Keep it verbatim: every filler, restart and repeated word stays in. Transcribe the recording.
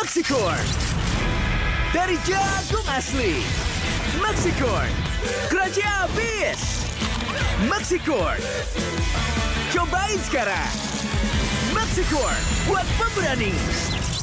Maxicorn. Dari jagung asli. Maxicorn. Crunchy abis. Maxicorn. Cobain sekarang. Maxicorn buat pemberani.